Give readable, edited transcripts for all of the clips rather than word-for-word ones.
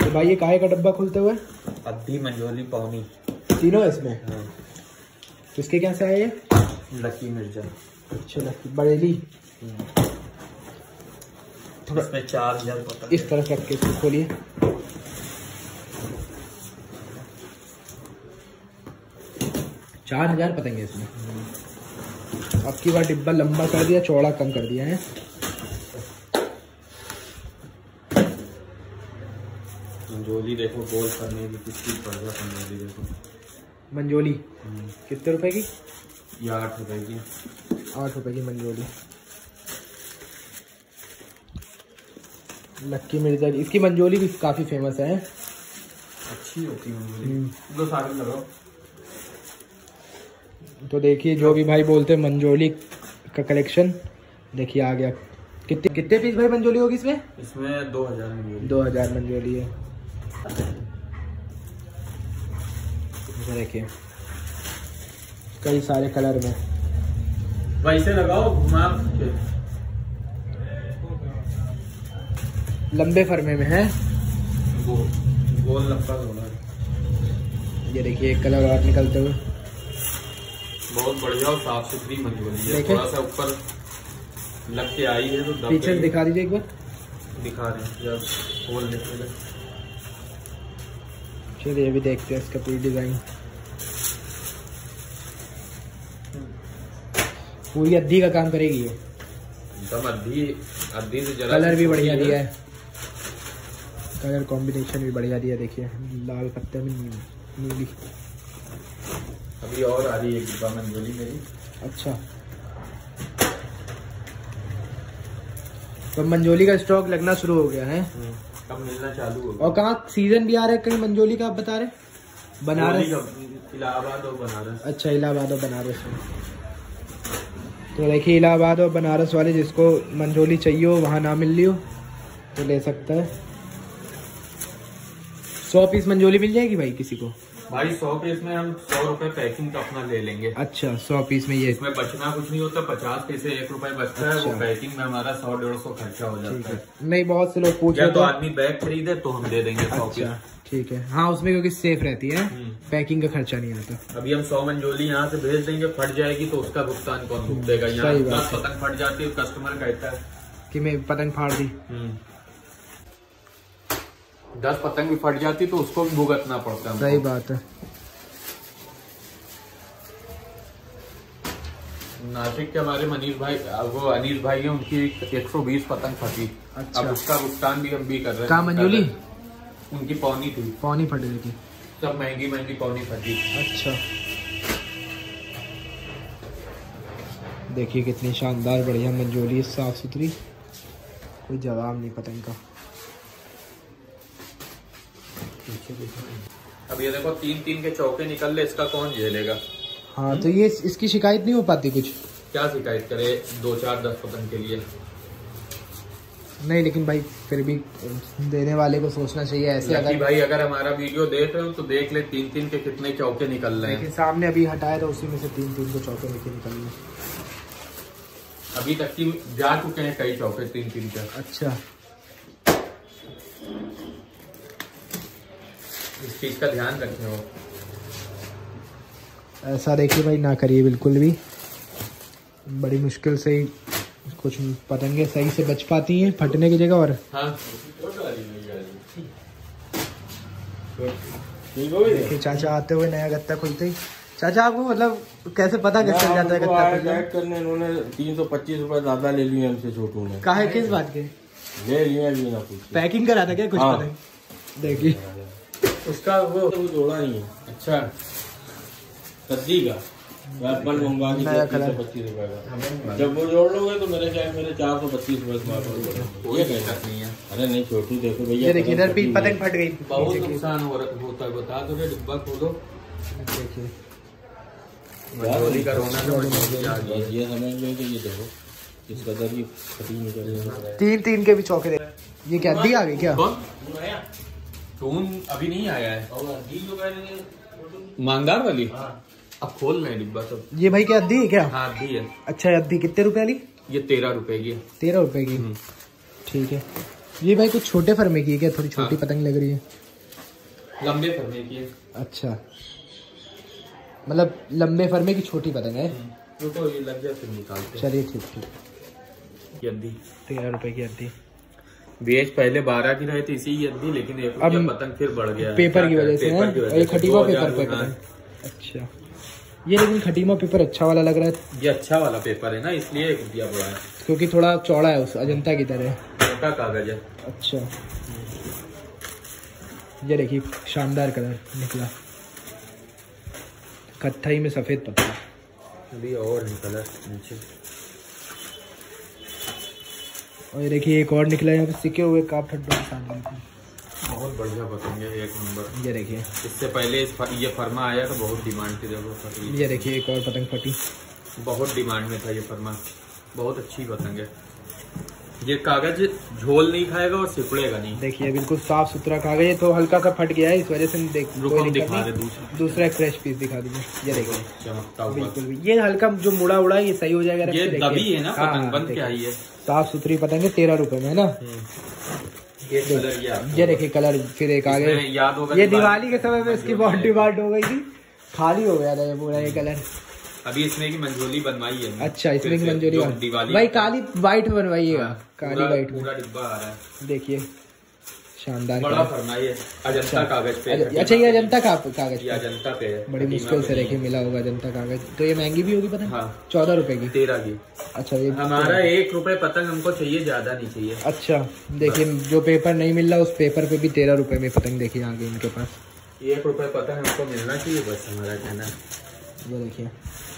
तो भाई ये काहे का डब्बा खुलते हुए? अद्धी, मंजोली, पौनी तीनों है इसमें। हाँ। तो इसके क्या से है ये? लकी मिर्जा। अच्छा लकी बरेली। थोड़ा इसमें 4000 पता। इस तरफ रख के इसको खोलिए। $4000 पतंगे इसमें। अब की बार डिब्बा लंबा कर दिया, चौड़ा कम कर दिया है। मंजोली देखो, गोल करने की कितनी पड़ गया। मंजोली देखो, मंजोली कितने रुपए की? ये 8 रुपए की। 8 रुपए की मंजोली। लक्की मिर्जा, इसकी मंजोली भी काफी फेमस है, अच्छी होती है मंजोली। दो साड़ी लगाओ। तो देखिए जो भी भाई बोलते हैं मंजोली का कलेक्शन देखिए आ गया। कितने पीस भाई मंजोली होगी इसमें? इसमें 2000 मंजोली। 2000 मंजोली है। देखिए कई सारे कलर में। वैसे लगाओ, घुमा के। लंबे फरमे में है, गोल लंबा होना है। ये देखिए एक कलर और निकलते हुए। बहुत बढ़िया और साफ सुथरी मंजोली है। थोड़ा सा ऊपर लग के आई है तो पीछे दिखा दीजिए एक बार। दिखा रहे हैं जब खोल निकलेगा। चलिए ये भी देखते हैं इसका पूरी डिजाइन। पूरी अद्धी का काम करेगी ये। एकदम अद्धी से जरा। कलर भी बढ़िया दिया है, कलर कॉम्बिनेशन भी बढ़िया दिया। देखिए लाल पत्ते में नीली। अभी और आ रही है डिब्बा मंजोली मेरी। अच्छा, तो मंजोली का स्टॉक लगना शुरू हो गया है। कब मिलना चालू होगा। और कहाँ सीजन भी आ रहा है कहीं मंजोली का, आप बता रहे? बनारस, इलाहाबाद और बनारस। अच्छा इलाहाबाद और बनारस में। तो देखिए इलाहाबाद और बनारस वाले जिसको मंजोली चाहिए हो, वहाँ ना मिल रही हो तो ले सकता है। 100 पीस मंजोली मिल जाएगी भाई किसी को? भाई 100 पीस में हम 100 रुपए पैकिंग का अपना ले लेंगे। अच्छा 100 पीस में ये इसमें बचना कुछ नहीं होता। 50 पैसे 1 रुपए बचता है। वो पैकिंग में हमारा 100-150 खर्चा हो जाता है। नहीं बहुत से लोग पूछ रहे तो आदमी बैग खरीदे तो हम दे देंगे 100 पीस। ठीक है, हाँ उसमें क्योंकि सेफ रहती है, पैकिंग का खर्चा नहीं आता। अभी हम 100 मंजोली यहाँ से भेज देंगे, फट जाएगी तो उसका भुगतान कौन भुगतेगा? यहाँ 10 पतंग फट जाती है, कस्टमर कहता है कि मैं पतंग फाड़ दी। 10 पतंग भी फट जाती तो उसको भी भुगतना पड़ता है। सही बात है। नासिक के हमारे मनीष भाई, वो अनिल भाई है, उनकी 120 पतंग फटी। अच्छा। अब उसका भुगतान भी हम भी कर रहे हैं। कहाँ मंजोली? उनकी पौनी थी। पौनी फट गई थी। सब महंगी पौनी फटी। अच्छा देखिए कितनी शानदार बढ़िया मंजोली, साफ सुथरी, कोई जवाब नहीं पतंग का। अब ये देखो 3-3 के चौके निकल ले, इसका कौन झेलेगा? हाँ तो ये इसकी शिकायत नहीं हो पाती कुछ? क्या शिकायत करे 2-4-10 पतंग के लिए? नहीं लेकिन भाई फिर भी देने वाले को सोचना चाहिए ऐसे। अगर भाई अगर हमारा वीडियो देख रहे हो तो देख ले 3-3 के कितने चौके निकल रहे हैं। लेकिन सामने अभी हटाया तो उसी में से 3-3 के चौके निकल रहे। अभी तक की जा चुके हैं कई चौके 3-3 के। अच्छा इस चीज का ध्यान रखें हो। ऐसा देखिए भाई ना करिए बिल्कुल भी। बड़ी मुश्किल से ही कुछ पतंगे सही से बच पाती हैं फटने की जगह। और हाँ देखिए चाचा आते हुए नया गत्ता खुलते ही। चाचा आपको मतलब कैसे पता कैसे चल जाता है गत्ता करने? इन्होंने 325 रुपए ज्यादा ले लिए हमसे छोटू ने। काहे किस बात के ले लिए भी ना कुछ। पैकिंग करा था क्या कुछ? हाँ। पतंग देखिए उसका वो जोड़ा नहीं है। अच्छा सब्जी का अपन मंगवा के 325 रुपए का। जब वो जोड़ लोगे तो मेरे ख्याल मेरे 425 रुपए। ये कहता नहीं है। अरे नहीं छोटू देखो भैया, ये देखिए इधर पतंग फट गई। बहुत नुकसान होता है। बता दो डिब्बा खोलो। देखिए मंजोली का रोना ये समझ लो कि ये देखो इस कदर की फटी निकल रही है। 3-3 के भी चौके दे। ये क्या अद्दी आ गई क्या? टून अभी नहीं आया है। मांगदार वाली अब खोल रहे हैं डिब्बा सब। ये भाई क्या अद्दी है क्या? हाँ अद्दी है। अच्छा अद्दी कितने रुपए वाली? ये 13 रुपए की है। 13 रुपए की। ठीक है। ये भाई कुछ छोटे फरमे की है क्या? थोड़ी छोटी पतंग लग रही है। लंबे फरमे की है। अच्छा, मतलब लंबे फरमे की छोटी पतंग है। रुको ये लग गया फिर निकालते। चलिए ठीक। यद्दी 13 रुपए की यद्दी। बेच पहले 12 की रहे थे इसी यद्दी, लेकिन अब पतंग फिर बढ़ गया पेपर की वजह से है। खटीमा पेपर पे पतंग। अच्छा, ये लेकिन खटीमा पेपर अच्छा वाला लग रहा है। ये अच्छा वाला पेपर है ना, इसलिए 1 रुपया बढ़ा है, क्योंकि थोड़ा चौड़ा है उस अजंता की तरह। मोटा कागज है। अच्छा, ये देखिए शानदार कलर निकला, कत्थई में सफेद पत्ता। अभी और कलर नीचे, और ये देखिए एक और निकला है यहाँ पे सिके हुए काप ठड्डों के साथ। बहुत बढ़िया पतंग है, 1 नंबर। ये देखिए, इससे पहले ये फरमा आया तो बहुत डिमांड थी, देखो ये देखिए एक और पतंग फटी, बहुत डिमांड में था ये फरमा। बहुत अच्छी पतंग है, ये कागज झोल नहीं खाएगा और सिकुड़ेगा नहीं। देखिए बिल्कुल साफ सुथरा कागज है, तो हल्का सा फट गया है इस वजह से दिखा दे दूसरा एक फ्रेश पीस दिखा दीजिए। ये देखिए चमकता हुआ, बिल्कुल भी ये हल्का जो मुड़ा उड़ा है ये सही हो जाएगा। ये दबी है ना पतंग, बंद क्या है ये, साफ सुथरी पतंग है। 13 रुपए में है ना। ये देखिए कलर फिर एक आगे याद होगा, ये दिवाली के समय में इसकी बहुत डिमांड हो गई थी, खाली हो गया था ये पूरा ये कलर। अभी इसमें की मंजोली बनवाई है। अच्छा, इसमें की मंजोली दिवाली भाई काली वाइट बनवाइएगा। काली वाइट पूरा डिब्बा आ रहा है। देखिए शानदार बड़ा फरमाई है, अजंता कागज पे। अच्छा, ये अजंता कागज, ये अजंता पे है, बड़ी मुश्किल से देखिए मिला होगा अजंता कागज। तो ये महंगी भी होगी पतंग। 14 रुपए की। 13 की। अच्छा, ये हमारा 1 रुपए पतंग हमको चाहिए, ज्यादा नहीं चाहिए। अच्छा, देखिए जो पेपर नहीं मिल रहा उस पेपर पे भी 13 रुपए में पतंग देखिए आगे इनके पास। 1 रुपए पतंग हमको मिलना चाहिए, बस हमारा कहना। ये देखिए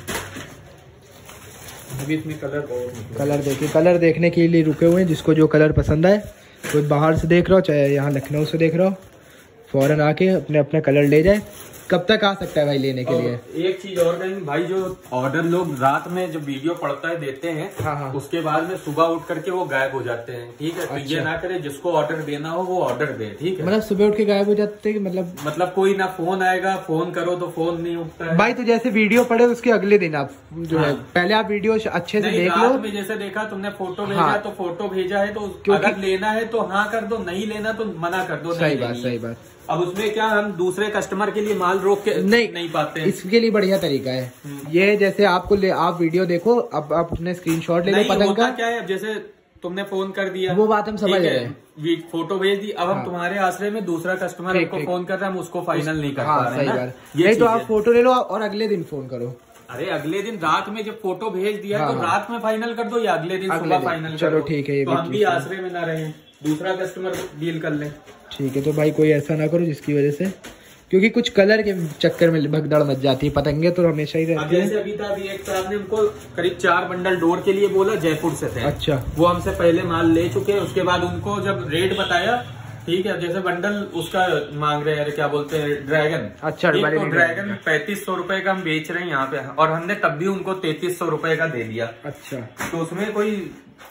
अभी इसमें कलर देखिए, कलर देखने के लिए रुके हुए हैं। जिसको जो कलर पसंद आए, कोई बाहर से देख रहा हो चाहे यहाँ लखनऊ से देख रहा हो, फौरन आके अपने अपना कलर ले जाए। कब तक आ सकता है भाई लेने के लिए? एक चीज और कहेंगे भाई, जो ऑर्डर लोग रात में जो वीडियो पड़ता है देते हैं, हाँ। उसके बाद में सुबह उठ करके वो गायब हो जाते हैं, ठीक है। तो ये ना करे, जिसको ऑर्डर देना हो वो ऑर्डर दे, ठीक है। मतलब सुबह उठ के गायब हो जाते हैं, मतलब कोई ना फोन आएगा, फोन करो तो फोन नहीं उठता है भाई। तो जैसे वीडियो पड़े उसके अगले दिन आप जो है पहले आप वीडियो अच्छे से देख लो। में जैसे देखा तुमने फोटो भेजा तो फोटो भेजा है, तो अगर लेना है तो हाँ कर दो, नहीं लेना तो मना कर दो। सही बात। अब उसमें क्या, हम दूसरे कस्टमर के लिए माल रोक के नहीं पाते हैं। इसके लिए बढ़िया तरीका है ये, जैसे आपको आप वीडियो देखो, अब आप अपने स्क्रीनशॉट ले लो पतंग का। क्या है, जैसे तुमने फोन कर दिया, वो बात हम समझ रहे हैं, फोटो भेज दी। अब हम तुम्हारे आश्रय में दूसरा कस्टमर हमको फोन कर रहा है, हम उसको फाइनल नहीं कर पा रहे हैं। नहीं तो आप फोटो ले लो और अगले दिन फोन करो। अरे अगले दिन रात में जब फोटो भेज दिया तो रात में फाइनल कर दो, या अगले दिन सुबह फाइनल। चलो ठीक है, तो हम भी आश्रय में ना रहे, दूसरा कस्टमर डील कर लें। ठीक है, तो भाई कोई ऐसा ना करो जिसकी वजह से, क्योंकि कुछ कलर के चक्कर में भगदड़ मच जाती है। पतंगे तो हमेशा ही रहती है। जैसे अभी था, अभी एक साहब ने हमको करीब 4 बंडल डोर के लिए बोला, जयपुर से थे। अच्छा, वो हमसे पहले माल ले चुके हैं। उसके बाद उनको जब रेट बताया, ठीक है, जैसे बंडल उसका मांग रहे हैं, क्या बोलते हैं, ड्रैगन। अच्छा, तो ड्रैगन 3500 रुपए का हम बेच रहे हैं यहाँ पे, और हमने तब भी उनको 3300 रुपए का दे दिया। अच्छा, तो उसमें कोई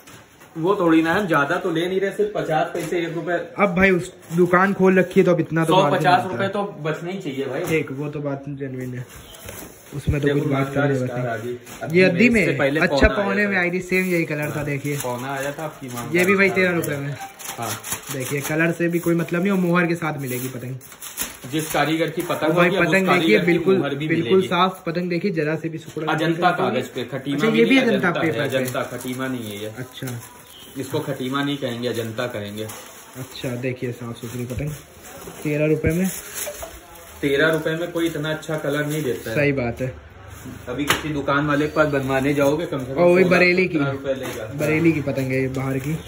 वो थोड़ी ना है, ज्यादा तो ले नहीं रहे, सिर्फ 50 पैसे 1 रुपए। अब भाई उस दुकान खोल रखी है तो अब इतना तो 150 रुपए तो बचना ही चाहिए भाई। ठीक, वो तो बात जेन्युइन है, उसमें तो कुछ बात करने। ये अद्दी में अच्छा पौने में आई थी, सेम यही कलर था। देखिए पौना आया था आपकी, ये भी भाई 13 रुपए में। हाँ, देखिए कलर से भी कोई मतलब नहीं, और मोहर के साथ मिलेगी पतंग। जिस कारीगर की पतंग भाई पतंग देखिए बिल्कुल साफ पतंग, देखिए जरा से भी सुकड़ा। अजंता कागज पे, खटीमा ये भी अजंता पेपर, अजंता खटीमा नहीं है ये। अच्छा, इसको खटीमा नहीं कहेंगे, अजंता कहेंगे। अच्छा, देखिए साफ सुथरी पतंग 13 रुपए में। 13 रुपए में कोई इतना अच्छा कलर नहीं देता है। सही बात है। अभी किसी दुकान वाले के पास बनवाने जाओगे, कम से कम वही बरेली की पतंग है, बाहर की।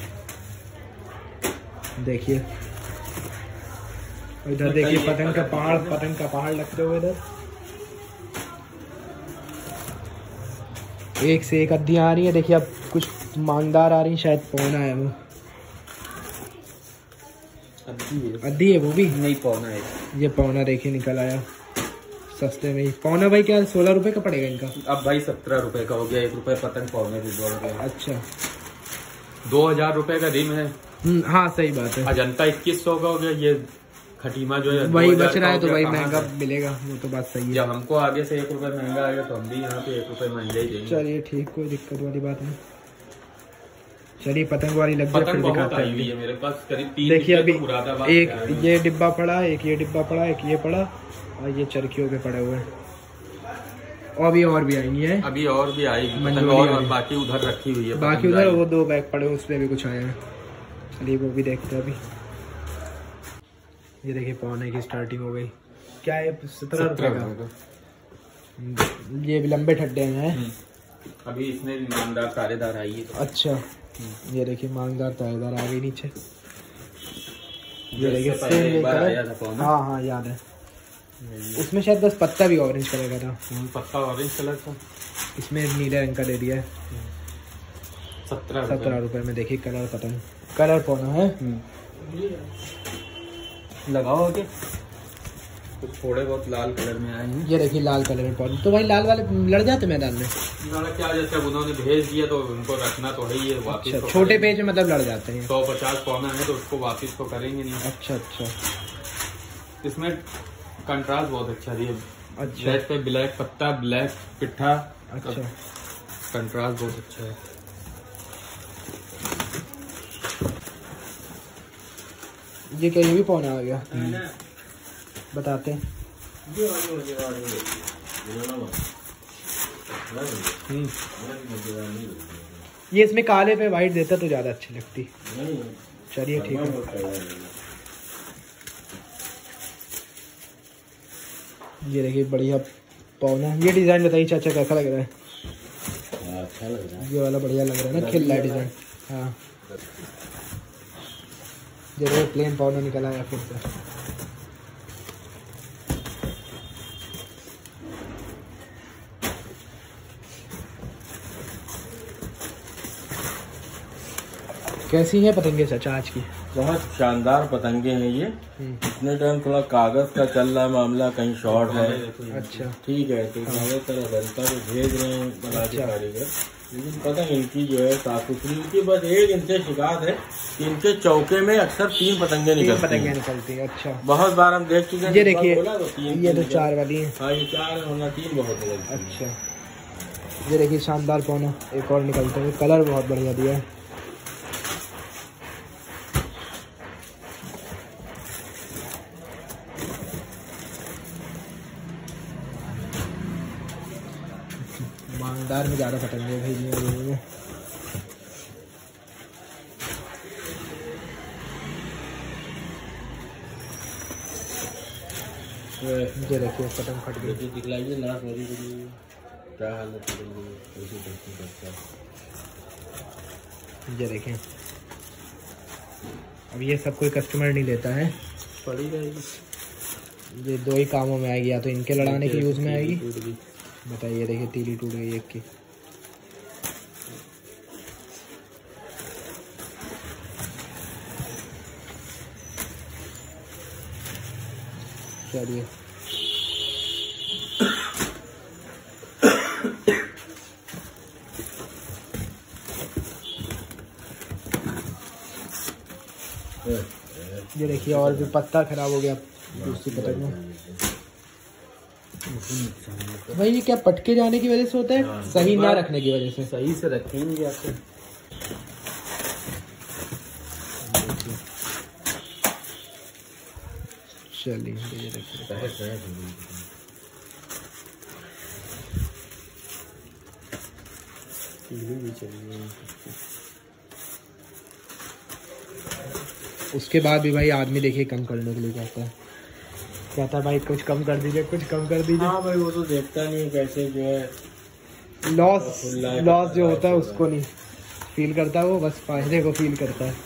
देखिए इधर देखिए पतंग का पहाड़ लगते हुए इधर एक से एक अद्दियां आ रही है। देखिए अब कुछ मांगदार आ रही है, शायद पौना है वो। अद्दी है वो भी नहीं, पौना है ये। पौना देखिए निकल आया सस्ते में ही। पौना भाई क्या 16 रुपए का पड़ेगा इनका? अब भाई 17 रुपए का हो गया, 1 रुपए पतंग पौने भी जोड़ गया। अच्छा, 2000 रुपए का रिम है। हाँ सही बात है। अजंता 2100 का हो गया, ये खटीमा जो है वही बच रहा है, तो भाई महंगा मिलेगा, वो तो बात सही है। जब हमको आगे से 1 रुपए महंगा आएगा तो हम भी यहाँ पे 1 रुपए महंगा ही देंगे। चलिए ठीक, कोई दिक्कत वाली बात नहीं। चलिए पतंग वाली लग गई, फिर दिखाते हैं। मेरे पास करीब 3 देखिए अभी एक है। ये डिब्बा पड़ा, एक ये डिब्बा पड़ा, एक ये पड़ा, और ये चरखियों के पड़े हुए हैं। और भी आएंगी है, अभी और भी आएगी पतंग, और बाकी उधर रखी हुई है। बाकी उधर वो 2 बैग पड़े, उसमें भी कुछ आए हैं। चलिए वो भी देखते हैं अभी। ये देखिए पौने की स्टार्टिंग हो गई। क्या है 17 रुपये का। ये भी लंबे ठड्डे हैं। अभी इसमें मांगदार तारेदार आई है। अच्छा ये देखिए मांगदार तारेदार आ गई नीचे। ये देखिए हाँ याद है। उसमें शायद बस पत्ता भी ऑरेंज कलर का था। पत्ता ऑरेंज कलर का, इसमें नीले रंग का दे दिया है। 17 रुपये में। देखिए कलर पतंग, कलर पौना है। लगाओ आगे। कुछ थोड़े बहुत लाल कलर में आए हैं। ये देखिए लाल कलर में पौधे, तो भाई लाल वाले लड़ जाते मैदान में। क्या जैसे उन्होंने भेज दिया तो उनको रखना तो है ही है वापिस। अच्छा, छोटे पेज में मतलब लड़ जाते हैं। 150 पौना है तो उसको वापिस तो करेंगे नहीं। अच्छा इसमें कंट्रास्ट बहुत अच्छा दिया। अच्छा ब्लैक पे ब्लैक पत्ता, ब्लैक पिट्ठा। अच्छा कंट्रास्ट बहुत अच्छा है। ये क्या, ये भी पौना आ गया। बताते हैं। ये इसमें काले पे वाइट देता तो ज्यादा अच्छी लगती। चलिए ठीक है। ये देखिए बढ़िया पौना। ये डिजाइन बताइए चाचा कैसा लग रहा है। अच्छा लग रहा है। ये वाला बढ़िया लग रहा है ना, खिल रहा है डिजाइन। हाँ जरूर प्लेन पौना निकला है फिर से। कैसी है पतंगे चाचा आज की। बहुत शानदार पतंगे हैं ये। इतने टाइम थोड़ा कागज का चल रहा है मामला, कहीं शॉर्ट है। अच्छा ठीक है, तो ज्यादातर जनता को भेज रहे हैं बना के कारीगर। लेकिन पतंग इनकी जो है साफ सुथरी, इनकी बस एक इनसे शिकायत है कि इनके चौके में अक्सर 3 पतंगे निकलती है। अच्छा बहुत बार हम देख चुके हैं। ये देखिए ये तो 4 वाली है। हाँ ये 4 होना, 3 बहुत है। अच्छा ये देखिए शानदार पौना एक और निकलता है। कलर बहुत बढ़िया दिया है। मांगदार में ज्यादा पतंगे भाई। ये देखिए पतंग फट गई। दिखलाइए लास्ट वाली क्या हालत है। ये देखें अब ये सब कोई कस्टमर नहीं लेता है। पड़ी रहेगी। ये 2 ही कामों में आएगी, या तो इनके लड़ाने के यूज में आएगी। बताइए देखिए तीली टूट गई एक की। चलिए ये देखिए और भी पत्ता खराब हो गया दूसरी पतंग में। भाई ये क्या पटके जाने की वजह से होता है, सही ना रखने की वजह से। सही से रखेंगे आपको। चलिए ये देखिए उसके बाद भी भाई आदमी देखिए कम करने के लिए कहता है भाई कुछ कम कर दीजिए, कुछ कम कर दीजिए। हाँ भाई वो तो देखता नहीं कैसे जो है लॉस जो होता है उसको नहीं फील करता, वो बस फायदे को फील करता है।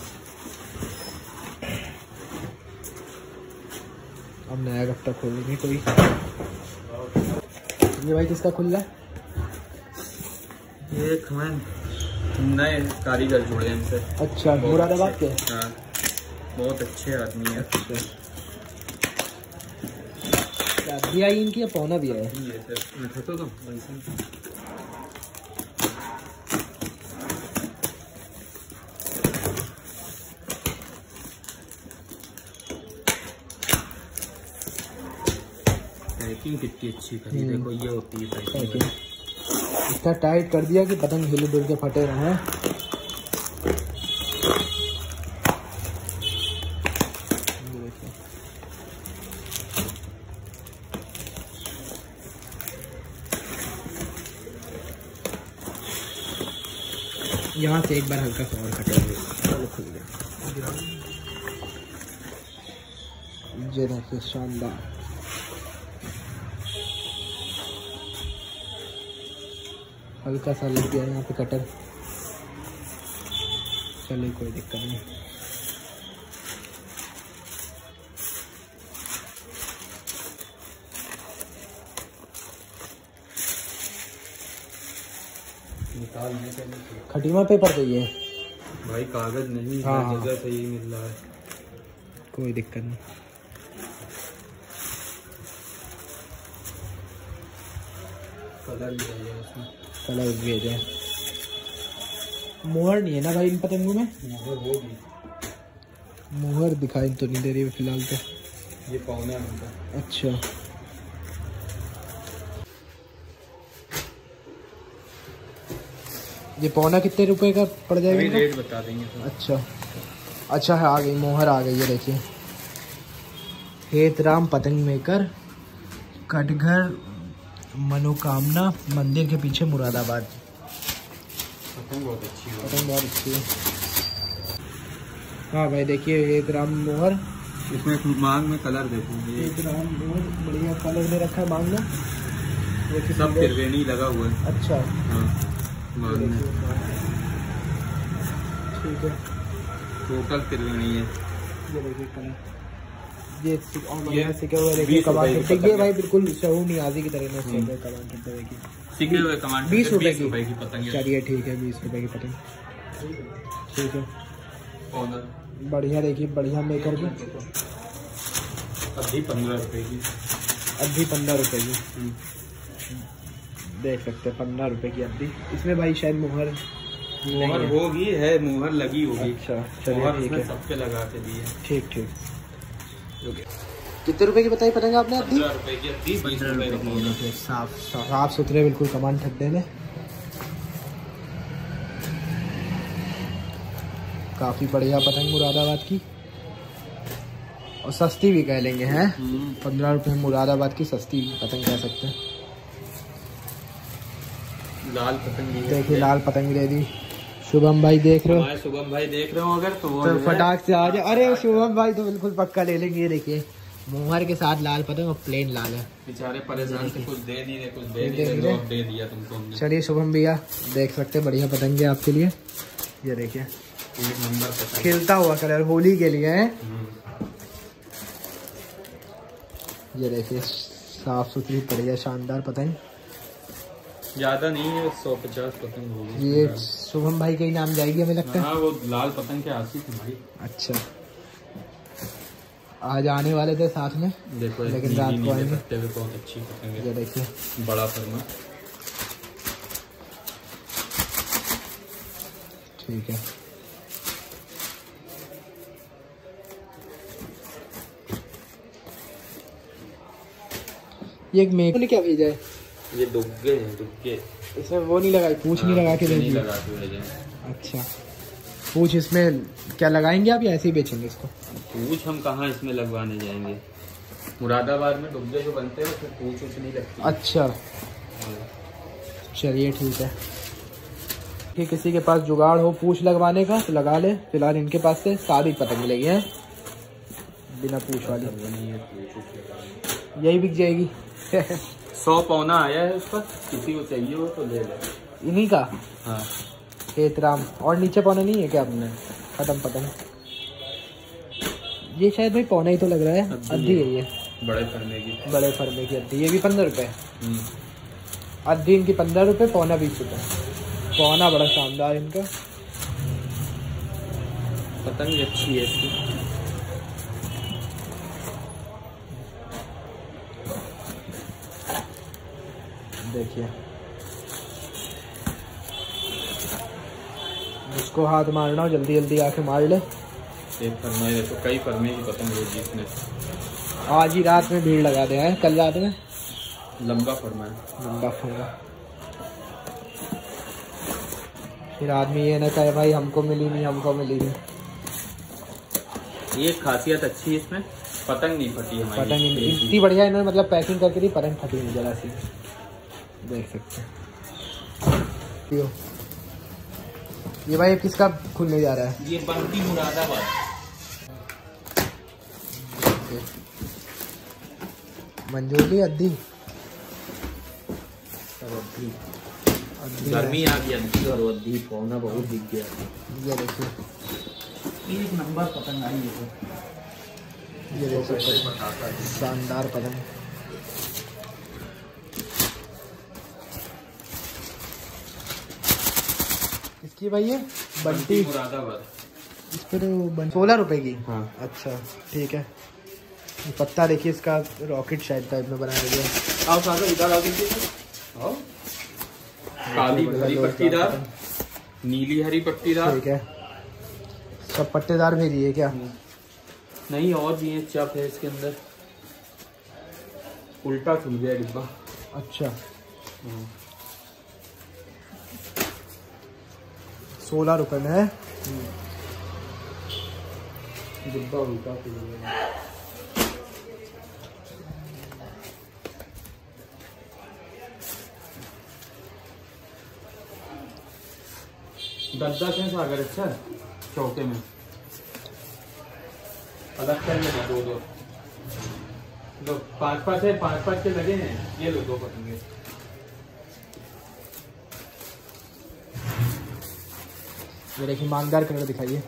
अब नया गप्ता खोलेंगे कोई। ये भाई किसका खुल रहा है? ये हमें नए कारीगर जुड़े हैं इनसे। अच्छा मुरादाबाद के। हाँ बहुत अच्छे आदमी है। भी आई इनकी पौना भी है। पैकिंग कितनी अच्छी करी, देखो ये होती है पैकिंग। इतना टाइट कर दिया कि पतंग हिल डुल के फटे रहे हैं। यहाँ से एक बार हल्का सा और कटेंगे। चलो खुल गया। ये देखिए शानदार। हल्का सा लग गया यहाँ पे कटर। चलिए कोई दिक्कत नहीं। खटीमा पेपर चाहिए भाई, कागज नहीं, हाँ, हर जगह सही मिल रहा है। कोई दिक्कत नहीं। कलर भी चाहिए उसमें, कलर भेजे। मोहर नहीं है ना भाई इन पतंगों में? मोहर होगी। मोहर दिखाई तो नहीं दे रही है फिलहाल तो। ये पौने का। अच्छा, ये पौना कितने रुपए का पड़ जाएगा? रेट बता देंगे तो। अच्छा है, आ गई मोहर आ गई है। देखिए, हेतराम पतंग मेकर, कटघर मनोकामना मंदिर के पीछे मुरादाबाद। पतंग बहुत अच्छी है। पतंग बहुत अच्छी है। हाँ भाई देखिए, हेतराम मोहर। इसमें मांग में कलर देखो, हेतराम मोहर बढ़िया कलर में रखा है मांग में। सब त्रिवेणी लगा हुआ है। अच्छा, हाँ, मांग में ठीक है, टोटल त्रिवेणी है। ये देखिए कलर, ये सिके हुए देखिए कमान टिड्डे। ये भाई बिल्कुल सहू नियाजी की तरह में सिके कमान टिड्डे देखिए। सिके हुए कमान 20 रुपए की पतंग है। चलिए ठीक है, 20 रुपए की पतंग। ठीक है, ऑनर बढ़िया देखिए, बढ़िया मेकर की। अभी 15 रुपए की। अद्धी 15 रुपए की देख सकते हैं। 15 रुपए की अद्धी। इसमें भाई शायद मोहर होगी, है मोहर लगी होगी। अच्छा चलिए ठीक है, सबके लगा के दिए। ठीक। कितने रुपए की बताई पतंग आपने? अद्धी 15 रुपए की अद्धी, 20 रुपए का पौना। साफ सुथरे बिल्कुल कमान ठड्डे में। काफी बढ़िया पतंग मुरादाबाद की, और सस्ती भी कह लेंगे हैं। 15 रुपए मुरादाबाद की सस्ती पतंग कह सकते हैं। लाल पतंग देखिए, लाल पतंग दे दी। शुभम भाई देख रहे हो? शुभम भाई देख रहे हो अगर तो वो फटाक से आ जाए। अरे शुभम भाई तो बिल्कुल पक्का ले लेंगे। ये देखिए, मोहर के साथ लाल पतंग और प्लेन लाल है। बेचारे परेशान थे, कुछ दे नहीं रहे, कुछ दे नहीं रहे, तो अब दे दिया तुमको हमने। चलिए शुभम भैया देख सकते हैं, बढ़िया पतंग है आपके लिए। ये देखिए, एक नंबर पतंग, खिलता हुआ कलर, होली के लिए है। ये देखिए, साफ सुथरी बढ़िया शानदार पतंग। ज्यादा नहीं है, 150 पतंग होगी। ये शुभम भाई के ही नाम जाएगी हमें लगता है। हाँ, वो लाल पतंग के आसी थे भाई। अच्छा, आज आने वाले थे साथ में, देखो, लेकिन रात को आएंगे। बहुत अच्छी पतंग है। ये देखिए, बड़ा फरमा। ठीक है। ये एक मेक ने क्या भेजा है? ये दुग्गे हैं, दुग्गे। इसमें वो नहीं लगाई, पूछ नहीं लगा के नहीं भेजी? लगा के भेजे। अच्छा, पूछ इसमें क्या लगाएंगे आप या ऐसे ही बेचेंगे इसको? पूछ हम कहाँ इसमें लगवाने जाएंगे, मुरादाबाद में दुग्गे जो बनते हैं उसमें पूछ नहीं लगती। अच्छा चलिए ठीक है। कि किसी के पास जुगाड़ हो पूछ लगवाने का तो लगा ले। फिलहाल इनके पास से सारी पतंग मिलेगी हैं बिना पूछ वाली। यही बिक जाएगी। 100 पौना आया है उस पर, किसी को चाहिए हो तो ले ले। इन्हीं का? हाँ, हेतराम। और नीचे पौना नहीं है क्या अपने? खत्म पतंग। ये शायद भाई पौना ही तो लग रहा है। अद्धी है ये, बड़े फरमे की। बड़े फरमे की अद्धी। ये भी 15 रुपए। अद्धी इनकी 15 रुपए, पौना 20 रुपए। पौना बड़ा शानदार इनका। पतंग अच्छी है इसकी। देखिए, उसको हाथ मारना हो जल्दी जल्दी आके मार ले। एक फरमे देखो, कई फरमे की पतंग होगी इसमें। आज ही रात में भीड़ लगा दे हैं, कल रात में। लंबा फरमा है, लंबा फरमा। फिर आदमी ये ना कहे भाई हमको मिली नहीं, हमको मिली नहीं। ये खासियत अच्छी है इसमें, पतंग नहीं फटी हमारी। पतंग इतनी बढ़िया इन्होंने मतलब पैकिंग करके दी, पतंग फटी नहीं जरा सी। देख सकते हैं। ये भाई किसका खुलने जा रहा है? ये बंटी मुरादाबाद। मंजूरी अद्दी गर्मी आ गई, अद्दी और अद्दी पौना बहुत दिख गया। ये देखिए, एक नंबर पतंग आई है। ये देखिए शानदार पतंग। किसकी भाई है? बंटी मुरादाबाद। इस पर 16 रुपए की। हाँ। अच्छा ठीक है। पत्ता देखिए इसका रॉकेट शायद टाइप में बनाया गया। आओ सागर इधर आओ, आओ। काली हरी पट्टीदार, नीली हरी पट्टीदार। ठीक है, सब पट्टेदार भेजी है क्या? नहीं, और भी है, चप है इसके अंदर। उल्टा खुल गया डिब्बा। अच्छा 16 रुपए में है। डिब्बा उल्टा खुल गया। दस है सागर। अच्छा चौके में अलग कर लेना, दो 5-5 है, 5-5 के लगे हैं। ये लो 2 पतंगे। ये देखिए मांगदार कलर दिखाइए।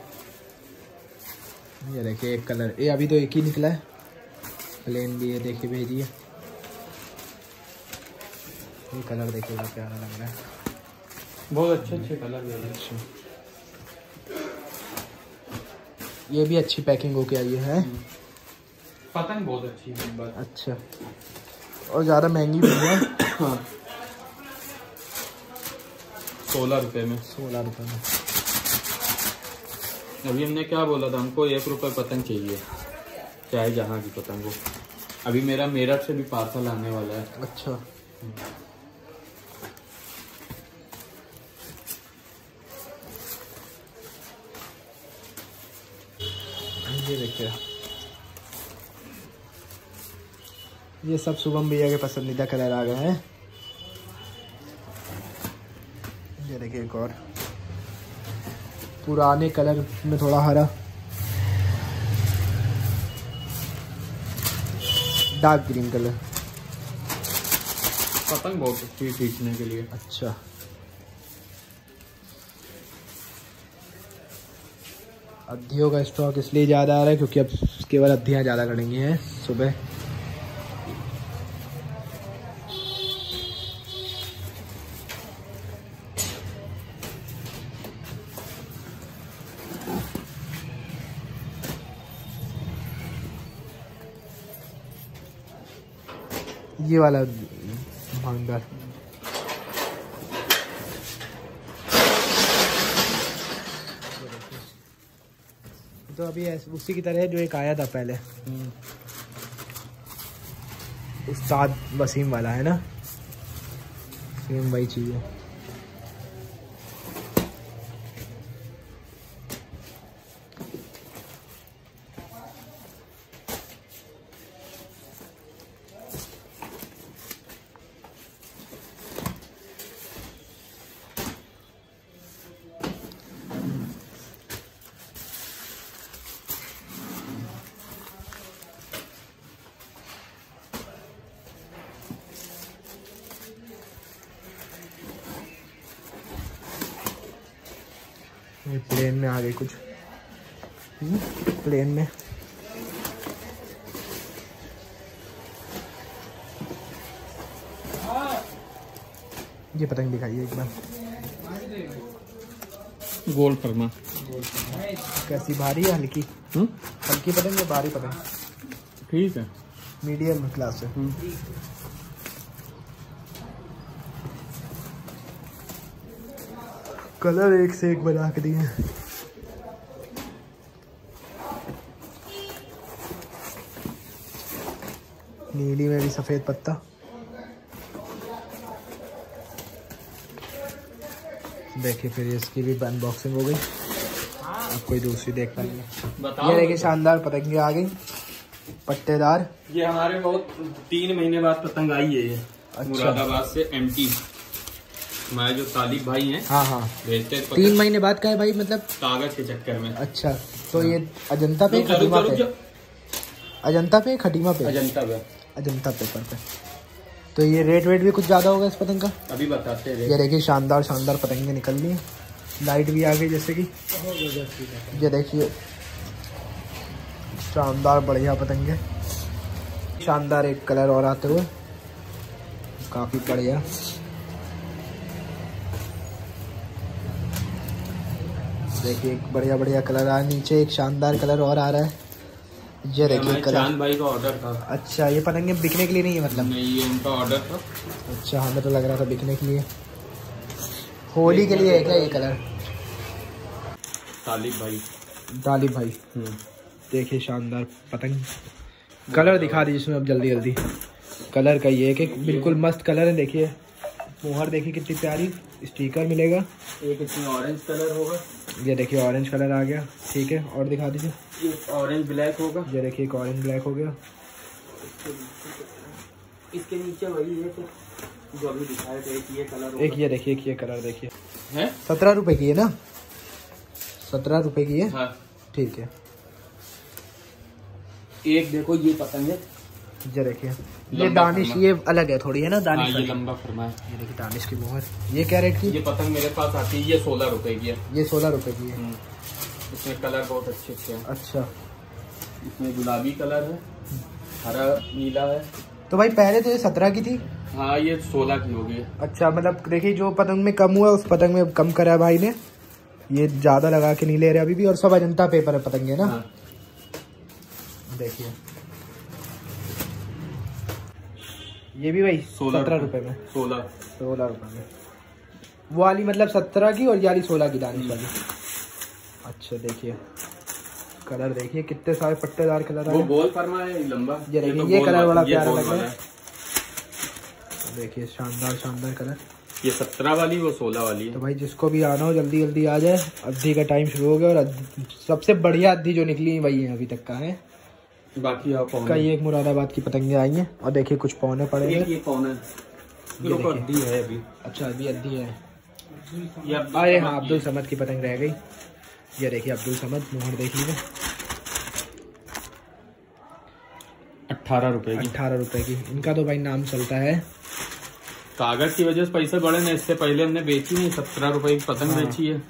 ये देखिए एक कलर, ये अभी तो एक ही निकला है, प्लेन भी है। देखिए भेजिए, ये कलर देखिएगा प्यारा लग रहा है। बहुत अच्छे कलर है। अच्छा, ये भी अच्छी पैकिंग होके आई है। पतंग बहुत अच्छी है। अच्छा, और ज़्यादा महंगी भी है। हाँ 16 रुपए में। 16 रुपए में। अभी हमने क्या बोला था, हमको 1 रुपए पतंग चाहिए, चाहे जहाँ की पतंग हो। अभी मेरा मेरठ से भी पार्सल आने वाला है। अच्छा ये देखिए, ये सब शुभम भैया के पसंदीदा कलर आ गए हैं। ये देखिए एक और पुराने कलर में थोड़ा हरा, डार्क ग्रीन कलर। पतंग बहुत अच्छी खींचने के लिए। अच्छा अद्धियों का स्टॉक इसलिए ज़्यादा आ रहा है क्योंकि अब केवल अद्धियाँ ज़्यादा लड़ेंगी हैं सुबह। ये वाला भांगर तो अभी उसी की तरह है जो एक आया था पहले, उस्ताद वसीम वाला है ना, सेम वही चीज़ है। ये प्लेन में आ गई कुछ, प्लेन में ये पतंग दिखाइए एक बार। गोल फरमा कैसी, भारी है हल्की? हल्की पतंग या भारी पतंग? ठीक है, मीडियम क्लास है। कलर एक से एक बना के दिए। नीली में भी सफेद पत्ता। देखिए फिर इसकी भी अनबॉक्सिंग हो गई। अब कोई दूसरी देख पाएंगे। ये देखिए शानदार पतंगे आ गई, पट्टेदार। ये हमारे बहुत 3 महीने बाद पतंग आई है ये। अच्छा। मुरादाबाद से एमटी हमारे जो तालिब भाई हैं, हाँ हाँ, भेजते हैं 3 महीने बाद का है भाई, मतलब कागज के चक्कर में। अच्छा, तो ये अजंता पे खटीमा पे, अजंता पे खटीमा पे, अजंता पेपर पे। तो ये रेट वेट भी कुछ ज़्यादा होगा इस पतंग का? अभी बताते हैं। ये देखिए शानदार शानदार पतंगें निकल रही हैं, लाइट भी आ गई जैसे कि, ये देखिए शानदार बढ़िया पतंगे, शानदार एक कलर और आते हुए, काफ़ी बढ़िया। देखिए एक बढ़िया बढ़िया कलर आ, नीचे एक शानदार कलर और आ रहा है। ये देखिए कलर, चांद भाई का ऑर्डर था। अच्छा, ये पतंगे बिकने के लिए नहीं है मतलब? नहीं, ये उनका ऑर्डर था। अच्छा, हमें तो लग रहा था बिकने के लिए। होली के लिए है क्या ये कलर? तालिब भाई। देखिए शानदार पतंग, कलर दिखा दीजिए इसमें अब जल्दी जल्दी। कलर का ये है कि बिल्कुल मस्त कलर है। देखिए मोहर देखिए कितनी प्यारी, स्टिकर मिलेगा। एक इसमें ऑरेंज कलर होगा। ये देखिए ऑरेंज कलर आ गया, ठीक है। और दिखा दीजिए। एक ऑरेंज ब्लैक होगा। ये देखिए एक ऑरेंज ब्लैक हो गया। इसके नीचे वही है जो अभी दिखाया था, ये कलर होगा। एक ये देखिए, एक ये कलर देखिए है 17 रुपए की है ना? 17 रुपए की है, हाँ। ठीक है। एक देखो ये पतंग है, ये देखिए ये दानिश, ये अलग है थोड़ी है ना दानिश। ये लंबा फरमा है। ये देखिए दानिश की मोहर। ये क्या रेट की? ये पतंग मेरे पास आती है, ये 16 रुपए की है। ये 16 रुपए की है। इसमें कलर बहुत अच्छे अच्छे हैं। अच्छा, इसमें गुलाबी कलर है, हरा नीला है। तो भाई पहले तो ये 17 की थी। हाँ, ये 16 की होगी। अच्छा, मतलब देखिए जो पतंग में कम हुआ उस पतंग में कम करा भाई ने, ये ज्यादा लगा के नहीं ले रहे अभी भी। और सब अजंता पेपर है पतंगे ना। हाँ। देखिए ये भी भाई 17 रुपए में। 16 रुपए में वो वाली, मतलब 17 की, और ये वाली 16 की दानिश वाली। अच्छा देखिए कलर देखिए कितने सारे पट्टेदार कलर वो गोल फरमा है, लंबा। ये देखिए ये कलर बड़ा प्यारा लग रहा है। देखिए शानदार शानदार कलर। ये 17 वाली, वो 16 वाली है। तो भाई जिसको भी आना हो जल्दी जल्दी आ जाए, अद्धी का टाइम शुरू हो गया। और सबसे बढ़िया अद्धी जो निकली वही है अभी तक का है। बाकी आप कई एक मुरादाबाद की पतंगे आई हैं। और देखिए कुछ पौने पड़े हैं। ये पौने अद्धी है अभी। अच्छा अभी अद्धी है। ये अरे हाँ, अब्दुल समद की पतंग रह गई। ये देखिए अब्दुल समद मोहर देख लीजिए, 18 रुपए की। 18 रुपए की। इनका तो भाई नाम चलता है। कागज की वजह से पैसे बढ़े ना, इससे पहले हमने बेची नहीं, 17 रुपए की पतंग बेची है।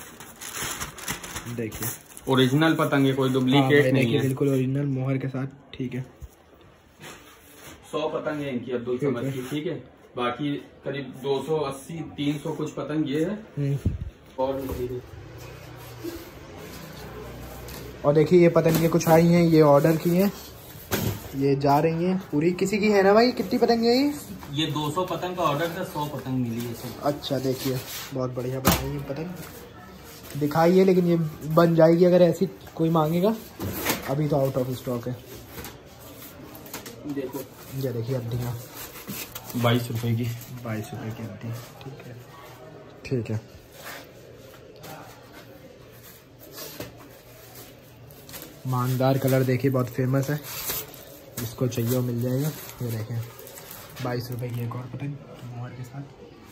देखिए ओरिजिनल पतंग है, कोई डुप्लीकेट नहीं है। बिल्कुल ओरिजिनल मोहर के साथ, ठीक है। 100 पतंग है इनकी अब्दुल समद की, ठीक है। बाकी करीब 280 300 कुछ पतंग ये है। और देखिए ये पतंगे कुछ आई हैं, ये ऑर्डर की हैं, ये जा रही हैं पूरी। किसी की है ना भाई? कितनी पतंग है ये 200 पतंग का ऑर्डर था, 100 पतंग मिली है सब। अच्छा देखिए बहुत बढ़िया बनाई है पतंग, दिखाई है। लेकिन ये बन जाएगी अगर ऐसी कोई मांगेगा। अभी तो आउट ऑफ स्टॉक है। देखो ये देखिए अद्धियाँ 22 रुपए की। 22 रुपए की अद्धी, ठीक है ठीक है। मानदार कलर देखिए बहुत फेमस है, जिसको चाहिए वो मिल जाएगा। ये देखें 22 रुपए की एक और पतंग मोहर के साथ।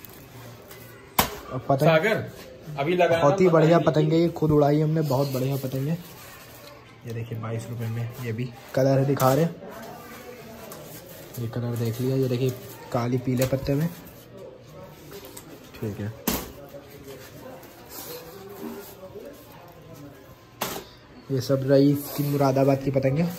और पतंग सागर अभी लगा बहुत ही बढ़िया पतंग है, ये खुद उड़ाई हमने, बहुत बढ़िया पतंग है। ये देखिए 22 रुपए में। ये भी कलर है दिखा रहे, ये कलर देख लिया। ये देखिए काली पीले पत्ते में, ठीक है। ये सब रईस की मुरादाबाद की पतंग है।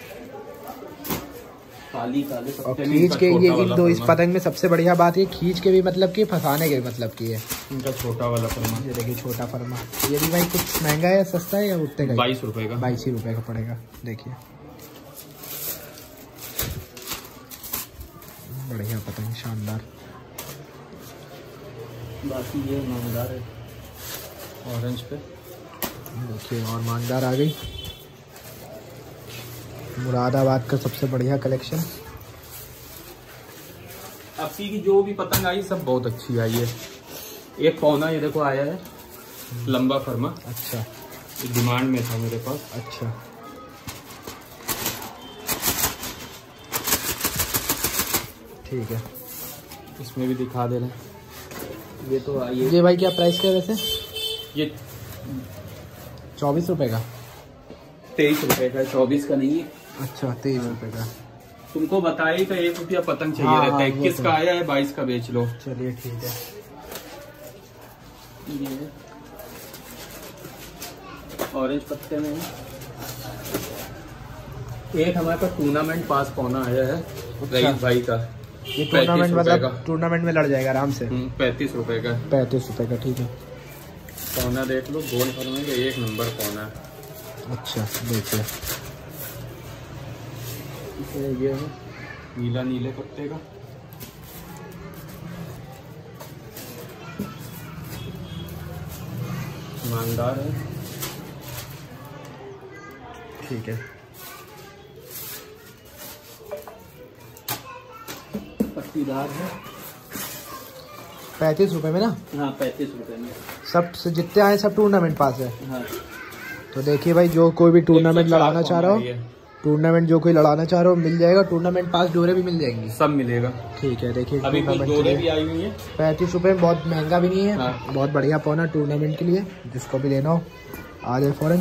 काली काले और खींच के ये दो इस पतंग में सबसे बढ़िया बात है, खींच के भी मतलब की, फंसाने के भी मतलब की है। इनका छोटा वाला फरमा। ये देखिए छोटा फरमा। ये भी भाई कुछ महंगा है सस्ता है या उतने का? 22 रुपए का। 22 रुपए का पड़ेगा। देखिए बढ़िया पतंग, शानदार। बाकी ये मांगदार है ऑरेंज पे। देखिए और मांगदार आ गई। मुरादाबाद का सबसे बढ़िया कलेक्शन। आपसी की जो भी पतंग आई सब बहुत अच्छी आई है। एक पौना ये देखो आया है, लंबा फरमा। अच्छा डिमांड में था मेरे पास। अच्छा ठीक है। इसमें भी दिखा दे रहे हैं। ये तो आइए। ये भाई क्या प्राइस क्या है वैसे? ये 24 रुपए का। 23 रुपए का, 24 का नहीं है। अच्छा 23 रुपए का। तुमको बताइए का 1 रुपया पतंग चाहिए हाँ, रहता है। हाँ, 21 तो का आया है, 22 का बेच लो। चलिए ठीक है। ये ऑरेंज पत्ते में एक हमारे पास टूर्नामेंट पास पौना आया है रईस भाई का। ये टूर्नामेंट मतलब टूर्नामेंट में लड़ जाएगा आराम से। 35 रुपए का। 35 रुपए का, ठीक है। पौना देख लो, गोल फरमे का 1 नंबर पौना। अच्छा देखिए, ये है नीला नीले पत्ते का। ईमानदार है, ठीक है। पत्तीदार है। 35 रुपए में ना? हाँ 35 रुपए में। सब जितने आए सब टूर्नामेंट पास है। हाँ। तो देखिए भाई, जो कोई भी टूर्नामेंट लड़ाना चाह रहा हो, टूर्नामेंट जो कोई लड़ाना चाह रहा हो मिल जाएगा। टूर्नामेंट पास डोरे भी मिल जाएंगी, सब मिलेगा। ठीक है। देखिए अभी कुछ डोरे भी आई हुई है। 35 रुपए में, बहुत महंगा भी नहीं है। हाँ। बहुत बढ़िया पौना टूर्नामेंट के लिए, जिसको भी लेना हो आ जाए फौरन।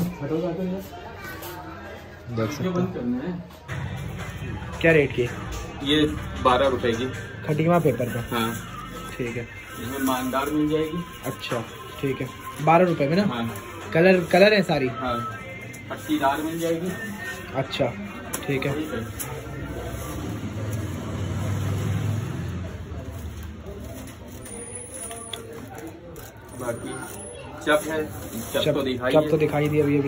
देख सकते हैं क्या रेट की? ये 12 रुपए की खटीमा पेपर का। हाँ ठीक है। इसमें ईमानदार मिल जाएगी। अच्छा ठीक है, 12 रुपए में ना? हाँ। कलर है सारी। हाँ पट्टीदार मिल जाएगी। अच्छा ठीक है। बाकी चप है, चप तो दिखाई दी अभी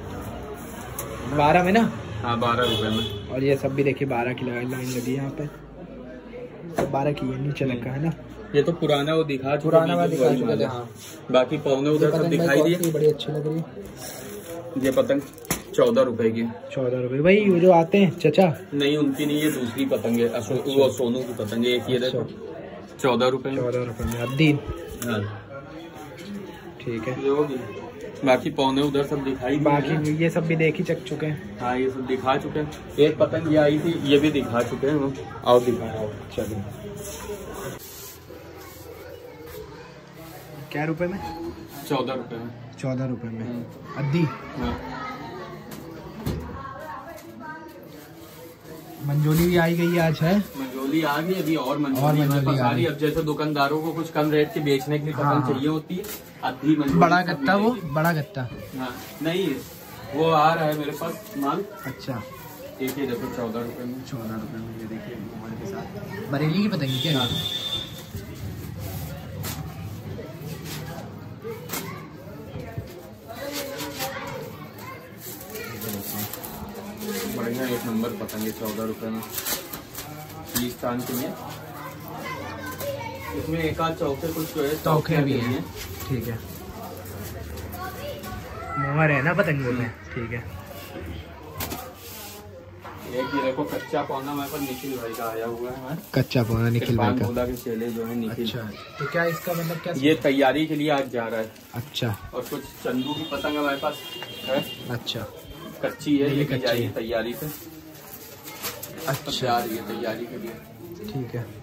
12 में ना? हाँ 12 रुपए में। और ये सब भी देखिए 12 की लाइन लगी है यहाँ पे, सब 12 की है। नीचे लगा है ना? ये तो पुराना वो दिखा चुका, पुराना वाला दिखा चुका है। हाँ। बाकी पौने उधर सब दिखाई दिए। बड़ी अच्छी लग रही है ये पतंग 14 रुपए की। 14 रुपए भाई। वो जो आते हैं चचा? नहीं उनकी नहीं, ये दूसरी पतंग है। वो सोनू की पतंग है। एक ये देखो 14 रुपए। 14 रुपए में अद्दीन। हाँ ठीक है। ये होगी। बाकी पौने उधर सब दिखाई। बाकी ये सब भी देख ही चुके हैं। हाँ ये सब दिखा चुके हैं। एक पतंग ये आई थी, ये भी दिखा चुके हैं। और दिखाया। चलिए क्या रुपए में? 14 रुपए में। 14 रुपए में अद्दी। हाँ। मंजोली भी आई गई है आज, है? मंजोली आ गई अभी, और मंजोली आ रही। अब जैसे दुकानदारों को कुछ कम रेट के बेचने के लिए पतंग चाहिए होती है, अद्दी मंजोली। बड़ा गत्ता, वो बड़ा गत्ता। हाँ नहीं वो आ रहा है मेरे पास माल। अच्छा एक ही देखो 14 रुपए में। 14 रुपए में ये देखिए मोबाइल के साथ। बरेली की पतंग क्या? हाँ। बढ़िया 1 नंबर पतंग है 14 रुपए में। स्थान के लिए इसमें एक आध चौके कुछ जो है चौके भी हैं। ठीक है। मोहर है ना पतंगों में? ठीक है। एक ये देखो कच्चा पौना मेरे पास निखिल भाई का आया हुआ है। कच्चा पौना निखिल भाई का। के चेले जो है निखिल। अच्छा तो क्या इसका मतलब क्या? ये तैयारी के लिए आज जा रहा है। अच्छा। और कुछ चंदू की पतंग हमारे पास है। अच्छा कच्ची है, ये कच्ची है। तैयारी पे। अच्छा ये तैयारी के लिए। ठीक है।